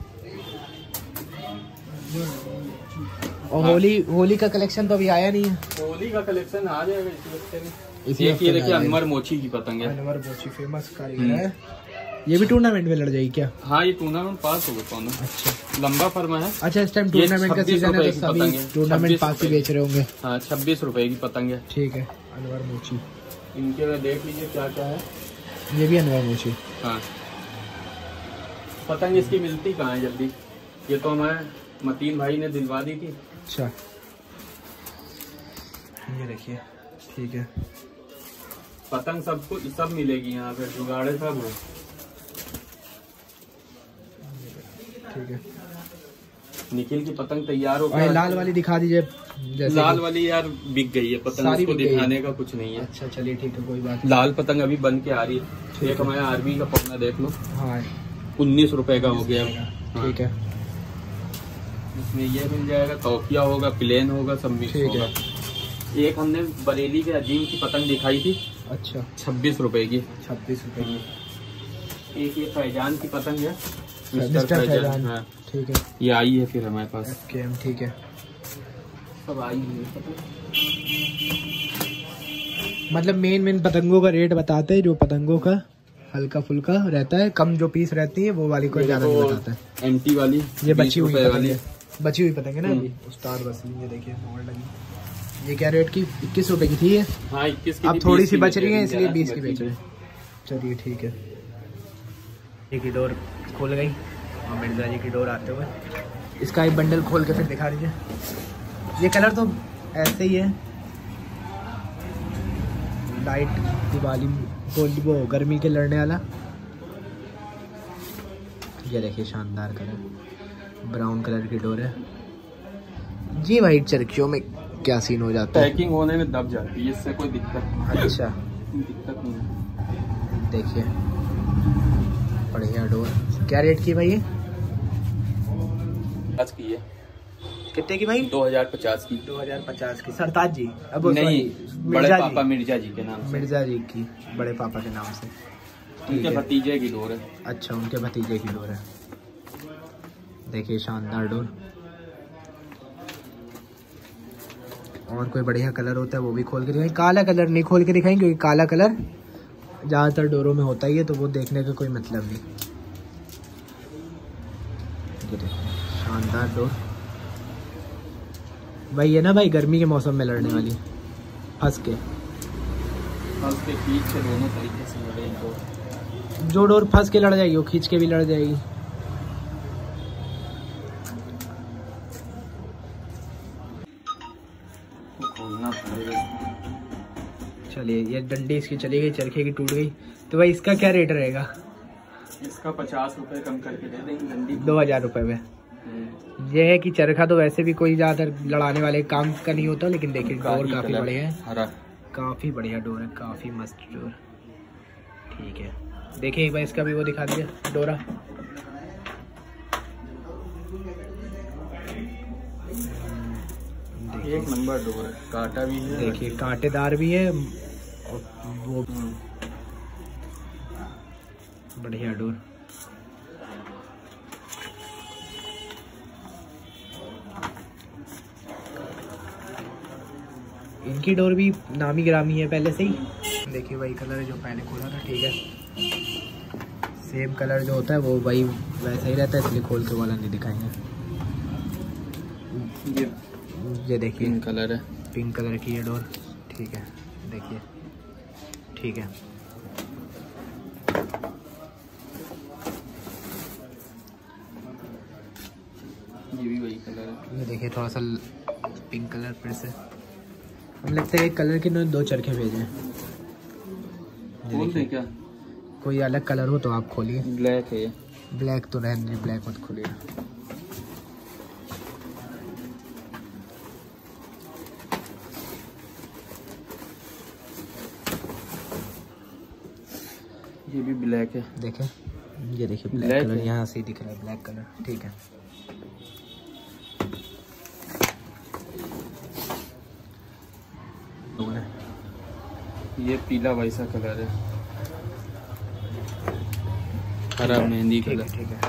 और होली का कलेक्शन तो अभी आया नहीं है। होली का कलेक्शन आ जाएगा इस हफ्ते में। इसी हफ्ते ये देखिए अनवर मोची की पतंग है। अनवर मोची फेमस कारीगर है। ये भी टूर्नामेंट में लड़ जाएगी क्या? हाँ ये टूर्नामेंट पास होगा कौन? अच्छा लंबा फर्मा है। अच्छा इस टाइम टूर्नामेंट का सीजन है तो सभी टूर्नामेंट पास ही बेच रहे होंगे। हाँ 26 रुपए की पतंग है। ठीक है। अनवर मोची इनके में देख लीजिए क्या क्या है। ये भी अनवर मोची। हाँ पतंग इसकी मिलती कहाँ है जल्दी? ये तो हमारे मतीन भाई ने दिलवा दी थी। अच्छा ये देखिए। ठीक है। पतंग सबको सब मिलेगी यहाँ पे, जुगाड़े सब है। ठीक है। निखिल की पतंग तैयार हो गई। लाल वाली दिखा दीजिए। लाल वाली यार बिक गई है पतंग, उसको दिखाने का कुछ नहीं है। अच्छा चलिए ठीक है, कोई बात। लाल पतंग अभी बन के आ रही है। एक हमारे आर्मी का पौना देख लो। हाँ 19 रुपए का हो गया। ठीक है। इसमें ये मिल जाएगा, तौकिया होगा, प्लेन होगा, सब मिक्स होगा। एक हमने बरेली के अजीम की पतंग दिखाई थी। अच्छा 26 रुपए की। 26 रुपए की। एक ये फैजान की पतंग है, मिस्टर फैजान। हाँ ठीक है। ये आई है फिर हमारे पास। ठीक है। सब आई है। मतलब मेन पतंगों का रेट बताते हैं, जो पतंगों का हल्का फुल्का रहता है, कम जो पीस रहती है वो वाली को ज्यादा नहीं बताता है। एमटी वाली ये बची हुई वाली, बची हुई पतंग है ना अभी उस्ताद वसीम, ये देखिए मोड़ लगी। ये क्या रेट की? 21 रुपए की थी ये। हाँ 21 की। अब थोड़ी सी बच रही है इसलिए 20 की बेच रहे हैं। चलिए ठीक है। एक ही डोर खोल गई और मिर्जा जी की डोर आते हुए इसका एक बंडल खोल के फिर दिखा दीजिए। ये कलर तो ऐसे ही है, लाइट दिवाली वो गर्मी के लड़ने वाला। ये देखिए शानदार कलर, ब्राउन कलर की डोर है जी। वाइट चरखियों में क्या सीन हो जाता है, पैकिंग होने में दब जाती है, इससे कोई दिक्कत। अच्छा दिक्कत नहीं है। देखिए बढ़िया डोर। क्या रेट की भाई ये? आज की है कितने की भाई? 2050 की। 2050 की। सरताज जी अब नहीं, बड़े पापा मिर्जा जी के नाम से। मिर्जा जी की बड़े पापा के नाम से। उनके भतीजे की डोर है। अच्छा उनके भतीजे की डोर है। देखिए शानदार डोर। और कोई बढ़िया कलर होता है वो भी खोल के दिखाएं। काला कलर नहीं खोल के दिखाएं क्योंकि काला कलर ज़्यादातर डोरों में होता ही है, तो वो देखने का कोई मतलब नहीं। शानदार डोर भाई, ये ना भाई गर्मी के मौसम में लड़ने वाली, फंस के खींच के दोनों तरीके से लड़े। जो डोर फंस के लड़ जाएगी वो खींच के भी लड़ जाएगी। चलिए ये डंडी इसकी चली गई, चरखे की टूट गई, तो भाई इसका क्या रेट रहेगा? इसका 50 रुपए कम करके दे देंगे डंडी। 2000 रुपए में। ये है कि चरखा तो वैसे भी कोई ज्यादातर लड़ाने वाले काम का नहीं होता, लेकिन देखिए डोर काफी बढ़िया है, हरा काफी बढ़िया डोर है, काफी मस्त डोर। ठीक है देखिए एक बार इसका भी वो दिखा दीजिए डोरा। एक नंबर डोर है, कांटा भी है, देखिए कांटेदार भी है और वो बढ़िया डोर। इनकी डोर भी नामी गिरामी है पहले से ही। देखिए वही कलर है जो पहले खोला था। ठीक है सेम कलर जो होता है वो वही वैसा ही रहता है, इसलिए खोल के वाला नहीं दिखाएंगे। ये देखिए पिंक कलर है, पिंक कलर की ये डोर। ठीक है देखिए ठीक है। ये भी वही कलर है। ये देखिए थोड़ा सा पिंक कलर फिर से। हमें लगता है एक कलर के ना 2 चरखे भेजे। खोल दे क्या? कोई अलग कलर हो तो आप खोलिए। ब्लैक है ये। ब्लैक तो रहने दीजिए, ब्लैक मत खोलिए। ये भी ब्लैक है। देखें ये देखिए ब्लैक कलर यहाँ से ही दिख रहा है, ब्लैक कलर। ठीक है ये पीला वैसा कलर है, हरा मेहंदी कलर। ठीक है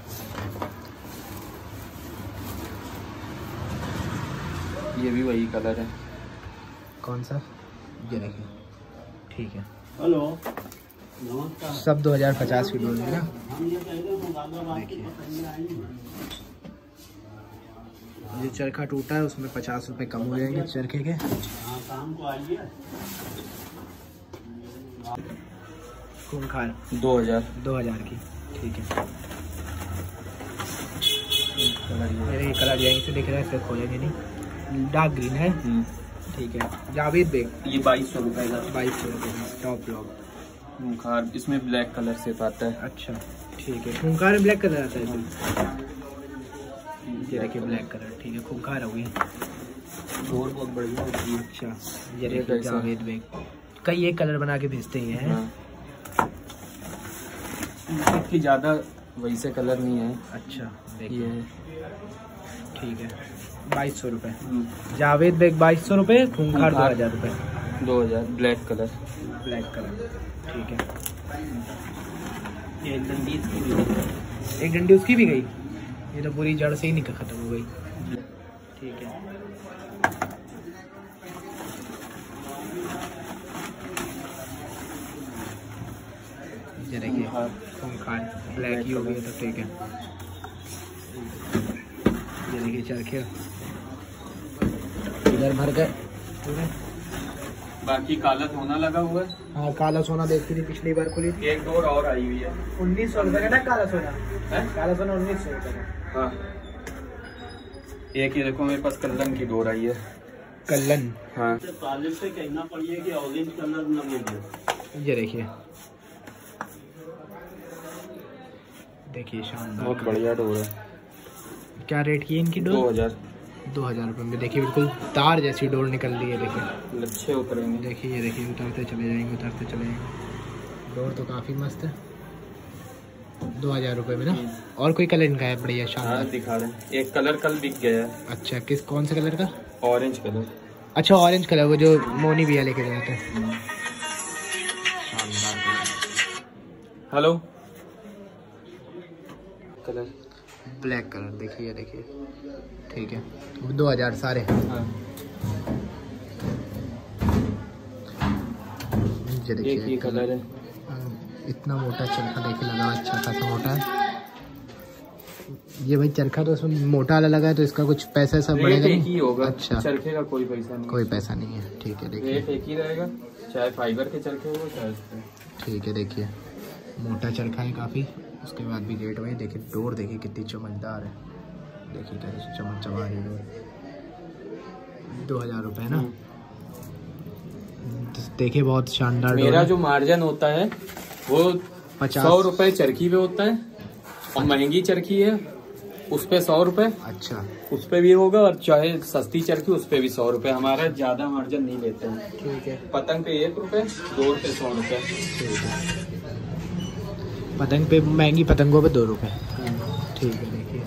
ये भी वही कलर है। कौन सा? ये देखिए ठीक है। हेलो सब 2050 की डोर है ना। देखिए जो चरखा टूटा है उसमें 50 रुपए कम हो जाएंगे चरखे के। खूंखार 2000 की। ठीक है मेरे कलर यहीं से दिख रहा है, इसे खोलेंगे नहीं। डार्क ग्रीन है। ठीक है जावेद बेग। ये 2200 रुपए का। 2200 रुपये का टॉप लॉक। खूंखार इसमें ब्लैक कलर से आता है। अच्छा ठीक है खूंखार में ब्लैक कलर आता है इसमें। ये देखिए ब्लैक कलर। ठीक है खूंखार हो गई। डोर बहुत बढ़िया होती है। अच्छा ये देखिए जावेद बेग। कई एक कलर बना के भेजते हैं। इसकी ज्यादा वैसे कलर नहीं है। अच्छा देखिए ठीक है 2200 रुपये। जावेद बेग 2200 रुपये। खूंखार 2000 रुपये। 2000 ब्लैक कलर। ठीक है एक डंडी इसकी भी गई। एक डंडी उसकी भी गई। ये तो पूरी जड़ से ही निकल खत्म हो गई। ठीक है ये देखिए खूंखार ब्लैक ही हो गया तो ठीक है। ये देखिए चरखे इधर भर कर पूरे। बाकी काला सोना लगा हुआ है। हाँ काला सोना देखती थी पिछली बार खुली थी। एक डोर और आई हुई है 1900 रुपये का ना काला सोना है? काला सोना 1900 रुपये का। हाँ एक ये देखो मेरे पास कल्लन की डोर आई है। कल्लन हाँ तालिब से कहना पड़िए कि ऑरेंज कलर न मिले। ये देखिए देखिए शानदार बहुत बढ़िया डोर है। क्या रेट की है इनकी डोर? 2000 रुपये में। देखिए बिल्कुल तार जैसी डोर निकल रही है। देखिए अच्छे उतरेंगे। देखिए ये देखिए उतरते चले जाएंगे उतरते चले जाएंगे। डोर तो काफ़ी मस्त है 2000 रुपये में ना। और कोई कलर इनका है बढ़िया शानदार? दिखा रहे हैं एक कलर कल बिक गया है। अच्छा किस कौन से कलर का? Orange colour. अच्छा ऑरेंज कलर वो जो मोनी भैया लेके जाते हैं। हेलो कलर ब्लैक कलर देखिए देखिए ठीक है 2000 सारे। हाँ। ये देखिए एक ही कलर है। इतना मोटा चरखा देखिए लगा अच्छा खासा मोटा है ये भाई चरखा। तो उसमें मोटा वाला लगा है तो इसका कुछ पैसा सब बढ़ेगा एक ही होगा। अच्छा चरखे का कोई पैसा नहीं। कोई पैसा नहीं है ठीक है। देखिए रेट एक ही रहेगा चाहे फाइबर के चरखे हो चाहे ठीक है। देखिए मोटा चरखा है काफ़ी। उसके बाद भी रेट वही। देखिए डोर देखिए कितनी चमकदार है। देखिए कैसे चमक चमा रही डोर। 2000 रुपये ना। देखिए बहुत शानदार। मेरा जो मार्जिन होता है वो 100 रुपए चरखी पे होता है और महंगी चरखी है उस पे 100 रुपए। अच्छा उस पे भी होगा और चाहे सस्ती चरखी उस पे भी 100 रुपए। हमारा ज्यादा मार्जिन नहीं लेते हैं। ठीक है। पतंग पे 1 रुपए डोर पे 100 रुपए। ठीक है। पतंग पे महंगी पतंगों पे 2 रुपए। ठीक है। देखिए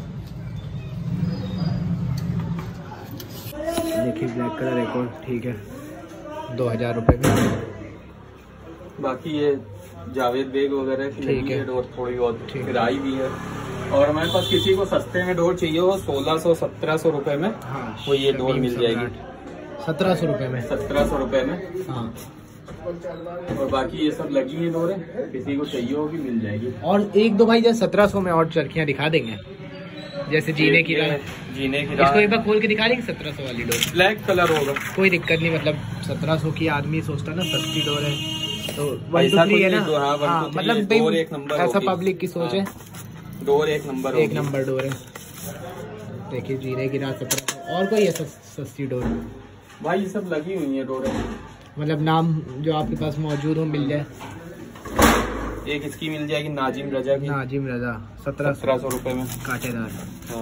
देखिए ब्लैक कलर एक और ठीक है 2000 रुपये में। बाकी ये जावेद बेग वगैरह की लगी है डोर थोड़ी बहुत किराई भी है। और हमारे पास किसी को सस्ते में डोर चाहिए हो 1600-1700 रुपए में। हाँ वो ये डोर मिल जाएगी 1700 रुपये में। 1700 रुपए में। हाँ और बाकी ये सब लगी है डोरें किसी को चाहिए होगी मिल जाएगी। और एक दो भाई जैसे 1700 में और चरखियाँ दिखा देंगे जैसे जीने की राह। जीने की इसको एक बार खोल के दिखा देंगे 1700 वाली डोर। ब्लैक कलर होगा कोई दिक्कत नहीं। मतलब 1700 की आदमी सोचता ना सस्ती डोर है तो 1 2 3 है ना। हाँ मतलब ऐसा पब्लिक की सोच है। डोर एक नंबर डोर है। देखिए जीने की रात 1700। और कोई है सस्ती डोर? भाई ये सब लगी हुई है डोरें। मतलब नाम जो आपके पास मौजूद हो मिल जाए। एक इसकी मिल जाएगी नाजिम रजा की। नाजिम रजा 1700 रुपए में कांटेदार। हाँ।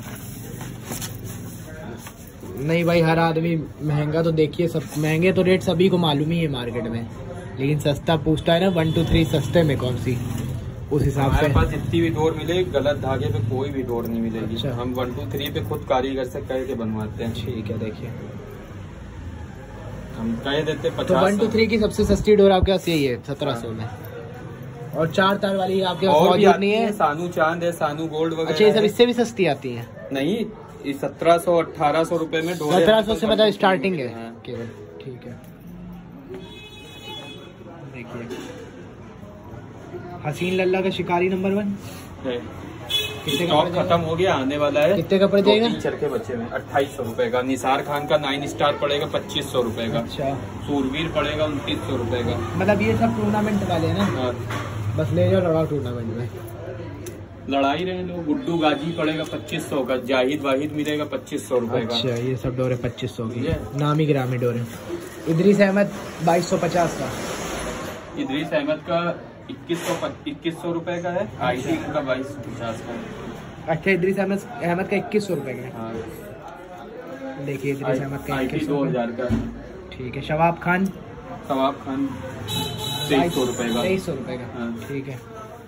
नहीं भाई हर आदमी महंगा तो देखिए सब महंगे तो रेट सभी को मालूम ही है मार्केट में। लेकिन सस्ता पूछता है ना 1 2 3 सस्ते में कौन सी उस हिसाब से। हमारे पास जितनी भी डोर मिले गलत धागे पे कोई भी डोर नहीं मिलेगी। अच्छा। हम 1 2 3 पे खुद कारीगर से कह के बनवाते हैं। ठीक है। देखिए हम कह देते 50। तो 1 2 3 की सबसे सस्ती डोर आपके पास यही है 1700 में। और 4 तार वाली आपके पास मौजूद नहीं है? सानू चांद है सानू गोल्ड वगैरह। अच्छा ये सब इससे भी सस्ती आती है? नहीं 1700-1800 रुपए में डोर। 1700 से मतलब स्टार्टिंग है केवल। ठीक है। देखिए हसीन लल्ला का शिकारी नंबर 1 है। कितने स्टॉक खत्म हो गया आने वाला है। कितने का पड़ जाएगा? 2-3 चरखे बच्चे में 2800 रुपए का। निसार खान का 9 स्टार पड़ेगा 2500 रुपए का। अच्छा। सूरवीर पड़ेगा 2900 रुपए का। मतलब ये सब टूर्नामेंट वाले है ना? हाँ। बस ले जाओ लड़ाओ टूर्नामेंट में। लड़ाई रहे लोग। गुड्डू गाजी पड़ेगा 2500 का। जाहिद वाहिद मिलेगा 2500 रुपए का। अच्छा ये सब डोरे 2500 की नामी ग्रामी डोरे। इदरीस अहमद 2250 का। इदरीस अहमद का 2100 रुपए का है। आईटी का 2250 का। अच्छा इदरीस अहमद का 2100 रुपए का है। हाँ। देखिए इदरीस अहमद का आईटी 2000 का। ठीक है। शवाब खान 2300 रुपए का। 2300 रुपए का। हाँ। ठीक है।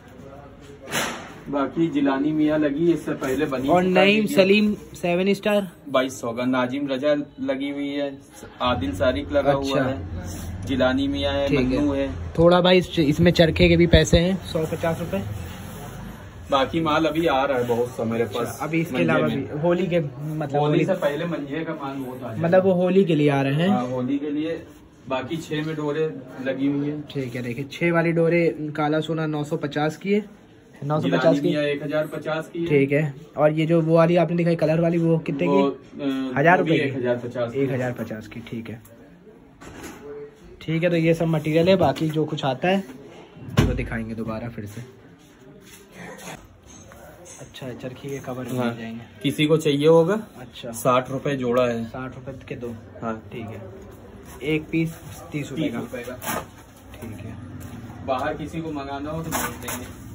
बाकी जिलानी मियाँ लगी इससे पहले बनी। और नईम सलीम 7 स्टार 2200 का। नाजिम रजा लगी हुई है। आदिल सारिक लगा हुआ है। जिलानी मियाँ है। मन्नू है। थोड़ा भाई इसमें चरखे के भी पैसे हैं 150 रुपए। बाकी माल अभी आ रहा है बहुत सा मेरे पास। अभी इसके अलावा भी होली के मतलब होली से पहले मंजे का माल बहुत आ मतलब वो होली के लिए आ रहे हैं। होली के लिए बाकी 6 में डोरे लगी हुई है। ठीक है, देखिए 6 वाली डोरे काला सोना 950 की है, 950 की, 1050 की। ठीक है। और ये जो वो वाली आपने दिखाई कलर वाली, वो कितने की? 1000 रुपए की, 1050 की। ठीक है, ठीक है। तो ये सब मटेरियल है, बाकी जो कुछ आता है वो दिखाएंगे दोबारा फिर से। अच्छा, चरखी के कवर मिल जाएंगे, किसी को चाहिए होगा। अच्छा, 60 रुपए जोड़ा है। 60 रुपए के 2। हाँ, ठीक है। एक पीस 30 रुपए का। रुपए का। ठीक है। बाहर किसी को मंगाना हो तो भेज देंगे।